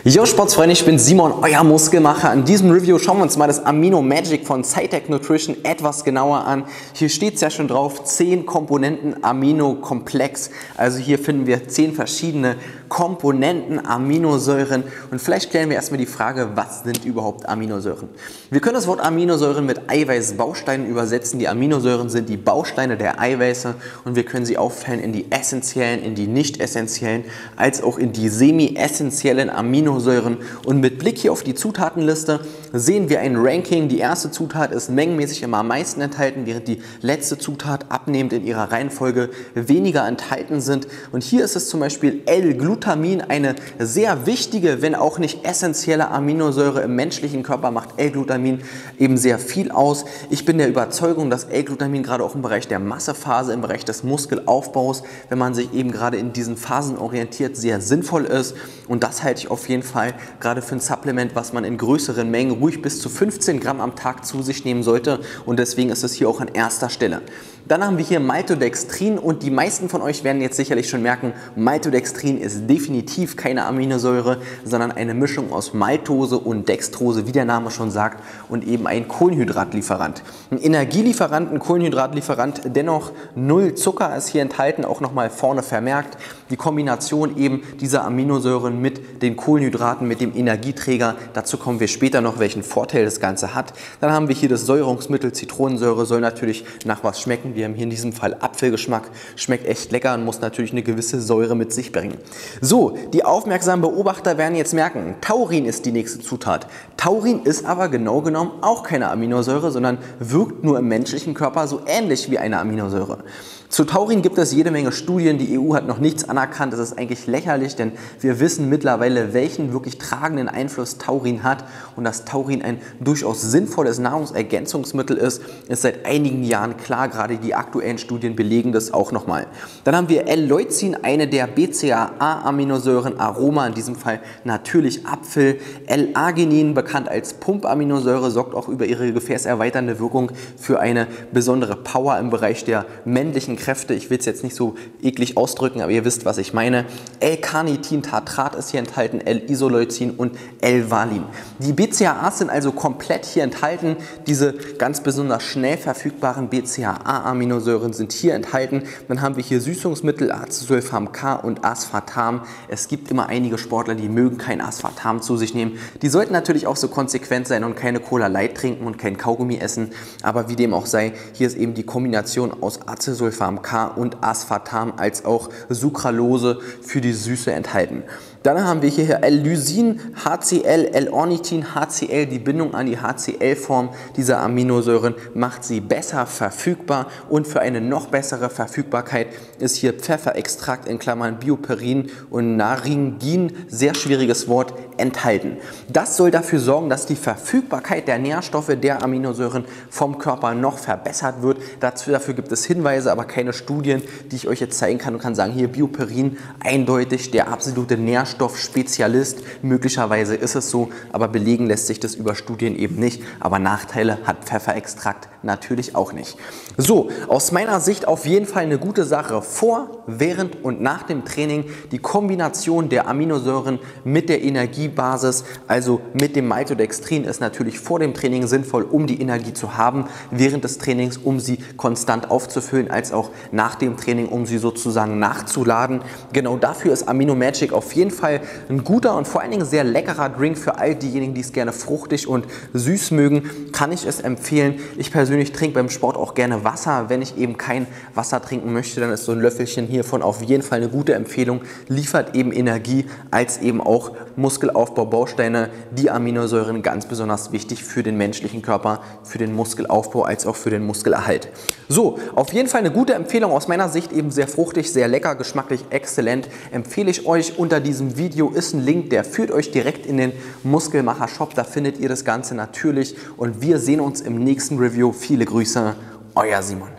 Yo Sportsfreunde, ich bin Simon, euer Muskelmacher. In diesem Review schauen wir uns mal das Amino Magic von Cytec Nutrition etwas genauer an. Hier steht es ja schon drauf, 10 Komponenten Aminokomplex. Also hier finden wir 10 verschiedene Komponenten Aminosäuren. Und vielleicht klären wir erstmal die Frage, was sind überhaupt Aminosäuren? Wir können das Wort Aminosäuren mit Eiweißbausteinen übersetzen. Die Aminosäuren sind die Bausteine der Eiweiße und wir können sie aufteilen in die essentiellen, in die nicht essentiellen, als auch in die semi-essentiellen Aminosäuren. Und mit Blick hier auf die Zutatenliste sehen wir ein Ranking. Die erste Zutat ist mengenmäßig immer am meisten enthalten, während die letzte Zutat abnehmend in ihrer Reihenfolge weniger enthalten sind. Und hier ist es zum Beispiel L-Glutamin, eine sehr wichtige, wenn auch nicht essentielle Aminosäure im menschlichen Körper, macht L-Glutamin eben sehr viel aus. Ich bin der Überzeugung, dass L-Glutamin gerade auch im Bereich der Massephase, im Bereich des Muskelaufbaus, wenn man sich eben gerade in diesen Phasen orientiert, sehr sinnvoll ist. Und das halte ich auf jeden Fall gerade für ein Supplement, was man in größeren Mengen ruhig bis zu 15 Gramm am Tag zu sich nehmen sollte. Und deswegen ist es hier auch an erster Stelle. Dann haben wir hier Maltodextrin und die meisten von euch werden jetzt sicherlich schon merken, Maltodextrin ist definitiv keine Aminosäure, sondern eine Mischung aus Maltose und Dextrose, wie der Name schon sagt, und eben ein Kohlenhydratlieferant. Ein Energielieferant, ein Kohlenhydratlieferant, dennoch 0 Zucker ist hier enthalten, auch nochmal vorne vermerkt. Die Kombination eben dieser Aminosäuren mit den Kohlenhydraten, mit dem Energieträger, dazu kommen wir später noch, welchen Vorteil das Ganze hat. Dann haben wir hier das Säuerungsmittel Zitronensäure, soll natürlich nach was schmecken. Wir haben hier in diesem Fall Apfelgeschmack, schmeckt echt lecker und muss natürlich eine gewisse Säure mit sich bringen. So, die aufmerksamen Beobachter werden jetzt merken, Taurin ist die nächste Zutat. Taurin ist aber genau genommen auch keine Aminosäure, sondern wirkt nur im menschlichen Körper so ähnlich wie eine Aminosäure. Zu Taurin gibt es jede Menge Studien, die EU hat noch nichts anerkannt, das ist eigentlich lächerlich, denn wir wissen mittlerweile, welchen wirklich tragenden Einfluss Taurin hat und dass Taurin ein durchaus sinnvolles Nahrungsergänzungsmittel ist seit einigen Jahren klar, gerade die aktuellen Studien belegen das auch nochmal. Dann haben wir L-Leucin, eine der BCAA-Aminosäuren, Aroma, in diesem Fall natürlich Apfel. L-Arginin, bekannt als Pumpaminosäure, sorgt auch über ihre gefäßerweiternde Wirkung für eine besondere Power im Bereich der männlichen Kräfte. Ich will es jetzt nicht so eklig ausdrücken, aber ihr wisst, was ich meine. L-Carnitin-Tartrat ist hier enthalten, L-Isoleucin und L-Valin. Die BCAAs sind also komplett hier enthalten. Diese ganz besonders schnell verfügbaren BCAA-Aminosäuren sind hier enthalten. Dann haben wir hier Süßungsmittel, Acesulfam K und Aspartam. Es gibt immer einige Sportler, die mögen kein Aspartam zu sich nehmen. Die sollten natürlich auch so konsequent sein und keine Cola Light trinken und kein Kaugummi essen. Aber wie dem auch sei, hier ist eben die Kombination aus Acesulfam K und Aspartam als auch Sucralose für die Süße enthalten. Dann haben wir hier L-Lysin, HCl, L-Ornithin, HCl. Die Bindung an die HCl-Form dieser Aminosäuren macht sie besser verfügbar und für eine noch bessere Verfügbarkeit ist hier Pfefferextrakt in Klammern Bioperin und Naringin, sehr schwieriges Wort, enthalten. Das soll dafür sorgen, dass die Verfügbarkeit der Nährstoffe der Aminosäuren vom Körper noch verbessert wird. Dafür gibt es Hinweise, aber keine Studien, die ich euch jetzt zeigen kann und kann sagen, hier Bioperin, eindeutig der absolute Nährstoffspezialist. Möglicherweise ist es so, aber belegen lässt sich das über Studien eben nicht. Aber Nachteile hat Pfefferextrakt natürlich auch nicht. So, aus meiner Sicht auf jeden Fall eine gute Sache vor, während und nach dem Training die Kombination der Aminosäuren mit der Energiebasis, also mit dem Maltodextrin, ist natürlich vor dem Training sinnvoll, um die Energie zu haben, während des Trainings, um sie konstant aufzufüllen, als auch nach dem Training, um sie sozusagen nachzuladen. Genau dafür ist Amino Magic auf jeden Fall ein guter und vor allen Dingen sehr leckerer Drink für all diejenigen, die es gerne fruchtig und süß mögen, kann ich es empfehlen. Ich persönlich trinke beim Sport auch gerne Wasser. Wenn ich eben kein Wasser trinken möchte, dann ist so ein Löffelchen hiervon auf jeden Fall eine gute Empfehlung. Liefert eben Energie als eben auch Muskelaufbau-Bausteine, die Aminosäuren ganz besonders wichtig für den menschlichen Körper, für den Muskelaufbau als auch für den Muskelerhalt. So, auf jeden Fall eine gute Empfehlung aus meiner Sicht, eben sehr fruchtig, sehr lecker, geschmacklich exzellent. Empfehle ich euch. Unter diesem Video ist ein Link, der führt euch direkt in den Muskelmacher Shop. Da findet ihr das Ganze natürlich und wir sehen uns im nächsten Review. Viele Grüße, euer Simon.